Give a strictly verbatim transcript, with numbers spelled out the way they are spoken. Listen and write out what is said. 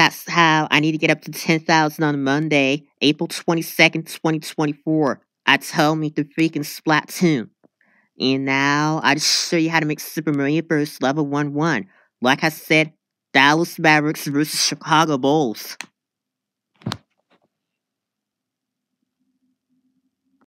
That's how I need to get up to ten thousand on Monday, April twenty-second, twenty twenty-four. I told me to Freaking Splatoon. And now, I just show you how to make Super Mario Bros. Level one one. Like I said, Dallas Mavericks versus Chicago Bulls.